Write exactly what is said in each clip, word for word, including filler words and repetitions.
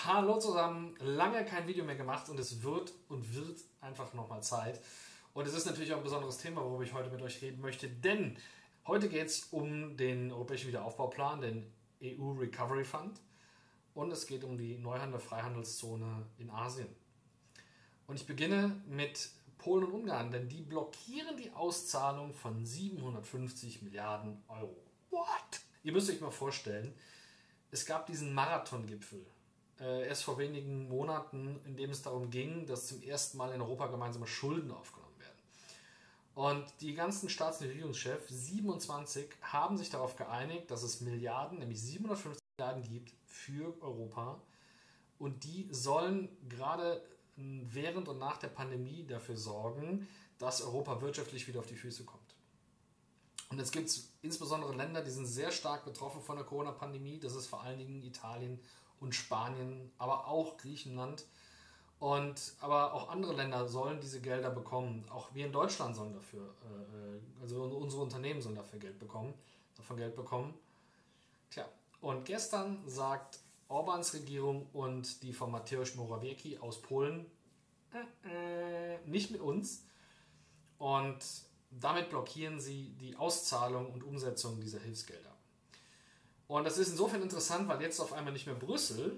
Hallo zusammen, lange kein Video mehr gemacht und es wird und wird einfach nochmal Zeit. Und es ist natürlich auch ein besonderes Thema, worüber ich heute mit euch reden möchte, denn heute geht es um den Europäischen Wiederaufbauplan, den E U Recovery Fund, und es geht um die Neuhandel-Freihandelszone in Asien. Und ich beginne mit Polen und Ungarn, denn die blockieren die Auszahlung von siebenhundertfünfzig Milliarden Euro. What? Ihr müsst euch mal vorstellen, es gab diesen Marathon-Gipfel äh, erst vor wenigen Monaten, in dem es darum ging, dass zum ersten Mal in Europa gemeinsame Schulden aufgenommen werden. Und die ganzen Staats- und Regierungschefs, siebenundzwanzig, haben sich darauf geeinigt, dass es Milliarden, nämlich siebenhundertfünfzig Milliarden gibt für Europa. Und die sollen gerade während und nach der Pandemie dafür sorgen, dass Europa wirtschaftlich wieder auf die Füße kommt. Und jetzt gibt es insbesondere Länder, die sind sehr stark betroffen von der Corona-Pandemie. Das ist vor allen Dingen Italien und Spanien, aber auch Griechenland. Und, aber auch andere Länder sollen diese Gelder bekommen. Auch wir in Deutschland sollen dafür, äh, also unsere Unternehmen sollen dafür Geld bekommen, davon Geld bekommen. Tja, und gestern sagt Orbáns Regierung und die von Mateusz Morawiecki aus Polen, äh, äh, nicht mit uns. Und damit blockieren sie die Auszahlung und Umsetzung dieser Hilfsgelder. Und das ist insofern interessant, weil jetzt auf einmal nicht mehr Brüssel,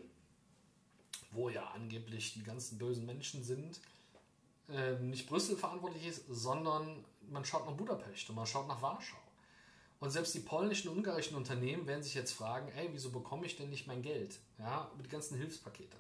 wo ja angeblich die ganzen bösen Menschen sind, äh, nicht Brüssel verantwortlich ist, sondern man schaut nach Budapest und man schaut nach Warschau. Und selbst die polnischen und ungarischen Unternehmen werden sich jetzt fragen, ey, wieso bekomme ich denn nicht mein Geld? Ja, über die ganzen Hilfspakete.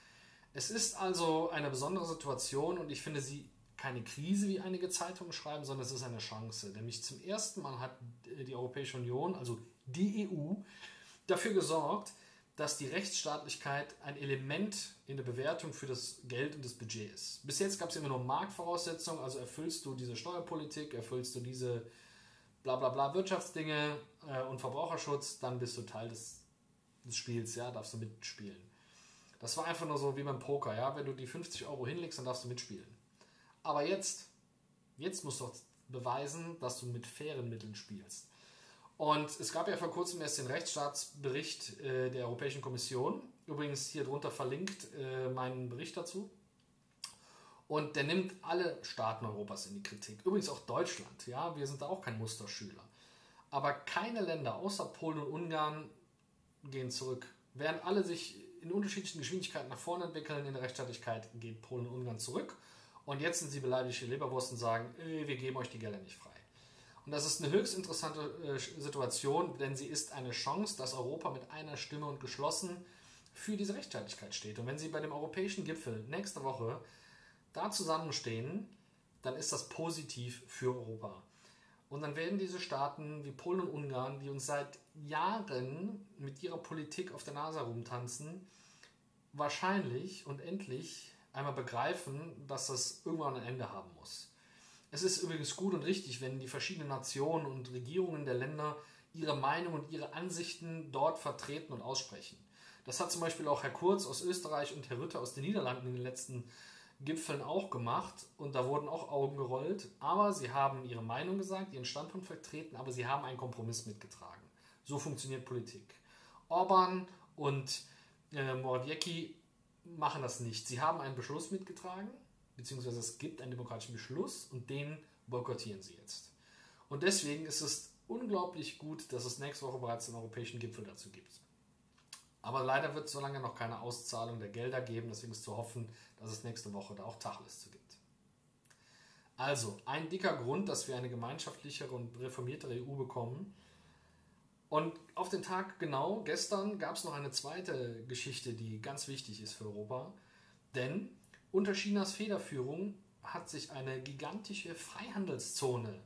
Es ist also eine besondere Situation und ich finde sie keine Krise, wie einige Zeitungen schreiben, sondern es ist eine Chance. Nämlich zum ersten Mal hat die Europäische Union, also die E U, dafür gesorgt, dass die Rechtsstaatlichkeit ein Element in der Bewertung für das Geld und das Budget ist. Bis jetzt gab es immer nur Marktvoraussetzungen, also erfüllst du diese Steuerpolitik, erfüllst du diese bla bla bla Wirtschaftsdinge äh, und Verbraucherschutz, dann bist du Teil des, des Spiels, ja, darfst du mitspielen. Das war einfach nur so wie beim Poker, ja, wenn du die fünfzig Euro hinlegst, dann darfst du mitspielen. Aber jetzt, jetzt musst du auch beweisen, dass du mit fairen Mitteln spielst. Und es gab ja vor kurzem erst den Rechtsstaatsbericht äh, der Europäischen Kommission. Übrigens hier drunter verlinkt äh, meinen Bericht dazu. Und der nimmt alle Staaten Europas in die Kritik. Übrigens auch Deutschland. Ja, wir sind da auch kein Musterschüler. Aber keine Länder außer Polen und Ungarn gehen zurück. Während alle sich in unterschiedlichen Geschwindigkeiten nach vorne entwickeln in der Rechtsstaatlichkeit, geht Polen und Ungarn zurück. Und jetzt sind sie beleidigte Leberwurst und sagen, ey, wir geben euch die Gelder nicht frei. Und das ist eine höchst interessante äh, Situation, denn sie ist eine Chance, dass Europa mit einer Stimme und geschlossen für diese Rechtsstaatlichkeit steht. Und wenn sie bei dem europäischen Gipfel nächste Woche da zusammenstehen, dann ist das positiv für Europa. Und dann werden diese Staaten wie Polen und Ungarn, die uns seit Jahren mit ihrer Politik auf der Nase rumtanzen, wahrscheinlich und endlich einmal begreifen, dass das irgendwann ein Ende haben muss. Es ist übrigens gut und richtig, wenn die verschiedenen Nationen und Regierungen der Länder ihre Meinung und ihre Ansichten dort vertreten und aussprechen. Das hat zum Beispiel auch Herr Kurz aus Österreich und Herr Rutte aus den Niederlanden in den letzten Gipfeln auch gemacht und da wurden auch Augen gerollt, aber sie haben ihre Meinung gesagt, ihren Standpunkt vertreten, aber sie haben einen Kompromiss mitgetragen. So funktioniert Politik. Orbán und äh, Morawiecki machen das nicht. Sie haben einen Beschluss mitgetragen, beziehungsweise es gibt einen demokratischen Beschluss und den boykottieren sie jetzt. Und deswegen ist es unglaublich gut, dass es nächste Woche bereits den europäischen Gipfel dazu gibt. Aber leider wird es so lange noch keine Auszahlung der Gelder geben, deswegen ist zu hoffen, dass es nächste Woche da auch Tacheles zu gibt. Also, ein dicker Grund, dass wir eine gemeinschaftlichere und reformiertere E U bekommen. Und auf den Tag genau, gestern, gab es noch eine zweite Geschichte, die ganz wichtig ist für Europa. Denn unter Chinas Federführung hat sich eine gigantische Freihandelszone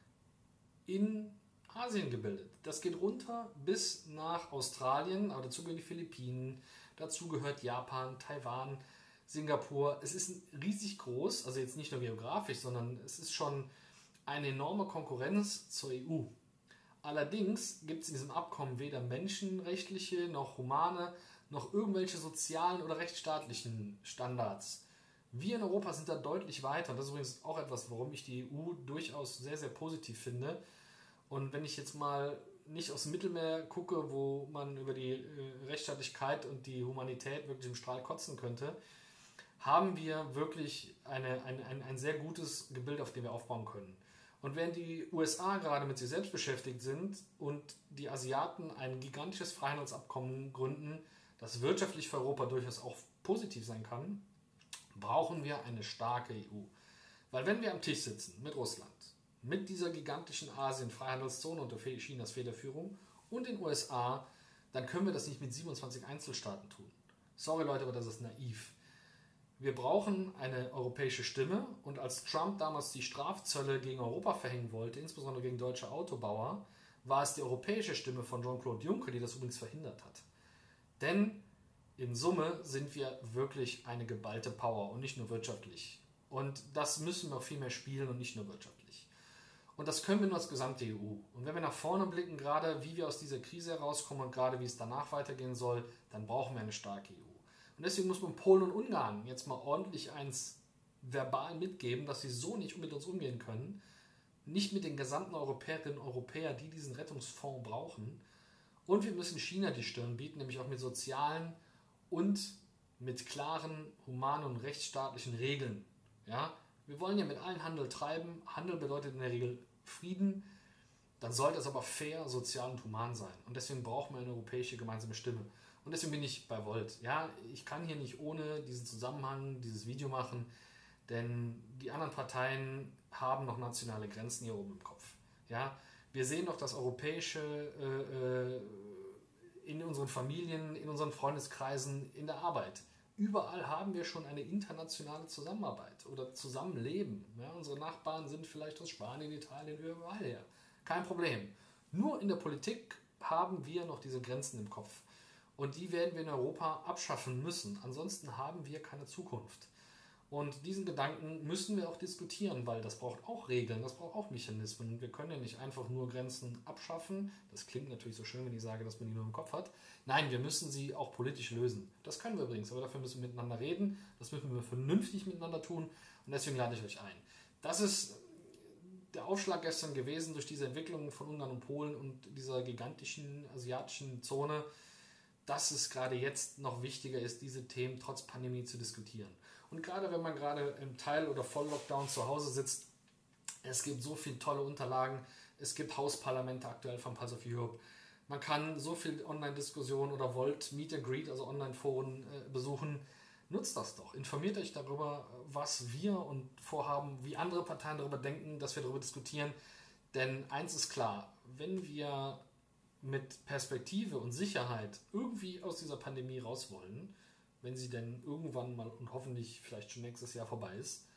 in Asien gebildet. Das geht runter bis nach Australien, aber dazu gehören die Philippinen, dazu gehört Japan, Taiwan, Singapur. Es ist riesig groß, also jetzt nicht nur geografisch, sondern es ist schon eine enorme Konkurrenz zur E U. Allerdings gibt es in diesem Abkommen weder menschenrechtliche noch humane noch irgendwelche sozialen oder rechtsstaatlichen Standards. Wir in Europa sind da deutlich weiter. Und das ist übrigens auch etwas, warum ich die E U durchaus sehr, sehr positiv finde. Und wenn ich jetzt mal nicht aufs Mittelmeer gucke, wo man über die äh, Rechtsstaatlichkeit und die Humanität wirklich im Strahl kotzen könnte, haben wir wirklich eine, ein, ein, ein sehr gutes Gebild, auf dem wir aufbauen können. Und während die U S A gerade mit sich selbst beschäftigt sind und die Asiaten ein gigantisches Freihandelsabkommen gründen, das wirtschaftlich für Europa durchaus auch positiv sein kann, brauchen wir eine starke E U. Weil wenn wir am Tisch sitzen mit Russland, mit dieser gigantischen Asien-Freihandelszone unter Chinas Federführung und den U S A, dann können wir das nicht mit siebenundzwanzig Einzelstaaten tun. Sorry Leute, aber das ist naiv. Wir brauchen eine europäische Stimme und als Trump damals die Strafzölle gegen Europa verhängen wollte, insbesondere gegen deutsche Autobauer, war es die europäische Stimme von Jean-Claude Juncker, die das übrigens verhindert hat. Denn in Summe sind wir wirklich eine geballte Power und nicht nur wirtschaftlich. Und das müssen wir viel mehr spielen und nicht nur wirtschaftlich. Und das können wir nur als gesamte E U. Und wenn wir nach vorne blicken, gerade wie wir aus dieser Krise herauskommen und gerade wie es danach weitergehen soll, dann brauchen wir eine starke E U. Und deswegen muss man Polen und Ungarn jetzt mal ordentlich eins verbal mitgeben, dass sie so nicht mit uns umgehen können, nicht mit den gesamten Europäerinnen und Europäern, die diesen Rettungsfonds brauchen. Und wir müssen China die Stirn bieten, nämlich auch mit sozialen und mit klaren, humanen und rechtsstaatlichen Regeln. Ja? Wir wollen ja mit allen Handel treiben. Handel bedeutet in der Regel Frieden. Dann sollte es aber fair, sozial und human sein. Und deswegen brauchen wir eine europäische gemeinsame Stimme. Und deswegen bin ich bei Volt. Ja, ich kann hier nicht ohne diesen Zusammenhang dieses Video machen, denn die anderen Parteien haben noch nationale Grenzen hier oben im Kopf. Ja, wir sehen doch das Europäische äh, in unseren Familien, in unseren Freundeskreisen, in der Arbeit. Überall haben wir schon eine internationale Zusammenarbeit oder Zusammenleben. Ja, unsere Nachbarn sind vielleicht aus Spanien, Italien, überall her. Kein Problem. Nur in der Politik haben wir noch diese Grenzen im Kopf. Und die werden wir in Europa abschaffen müssen. Ansonsten haben wir keine Zukunft. Und diesen Gedanken müssen wir auch diskutieren, weil das braucht auch Regeln, das braucht auch Mechanismen. Wir können ja nicht einfach nur Grenzen abschaffen. Das klingt natürlich so schön, wenn ich sage, dass man die nur im Kopf hat. Nein, wir müssen sie auch politisch lösen. Das können wir übrigens, aber dafür müssen wir miteinander reden. Das müssen wir vernünftig miteinander tun. Und deswegen lade ich euch ein. Das ist der Aufschlag gestern gewesen durch diese Entwicklung von Ungarn und Polen und dieser gigantischen asiatischen Zone, dass es gerade jetzt noch wichtiger ist, diese Themen trotz Pandemie zu diskutieren. Und gerade wenn man gerade im Teil- oder Voll-Lockdown zu Hause sitzt, es gibt so viele tolle Unterlagen, es gibt Hausparlamente aktuell von Pulse of Europe, man kann so viel Online-Diskussionen oder wollt Meet and Greet, also Online-Foren äh, besuchen, nutzt das doch. Informiert euch darüber, was wir und vorhaben, wie andere Parteien darüber denken, dass wir darüber diskutieren. Denn eins ist klar, wenn wir mit Perspektive und Sicherheit irgendwie aus dieser Pandemie raus wollen, wenn sie denn irgendwann mal und hoffentlich vielleicht schon nächstes Jahr vorbei ist,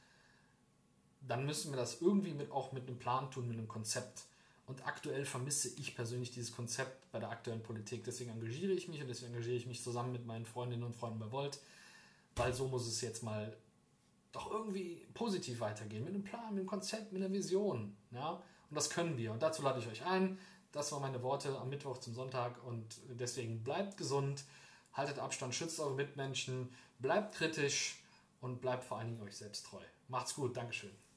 dann müssen wir das irgendwie mit, auch mit einem Plan tun, mit einem Konzept. Und aktuell vermisse ich persönlich dieses Konzept bei der aktuellen Politik. Deswegen engagiere ich mich und deswegen engagiere ich mich zusammen mit meinen Freundinnen und Freunden bei Volt, weil so muss es jetzt mal doch irgendwie positiv weitergehen. Mit einem Plan, mit einem Konzept, mit einer Vision. Ja? Und das können wir. Und dazu lade ich euch ein. Das waren meine Worte am Mittwoch zum Sonntag und deswegen bleibt gesund, haltet Abstand, schützt eure Mitmenschen, bleibt kritisch und bleibt vor allen Dingen euch selbst treu. Macht's gut, Dankeschön.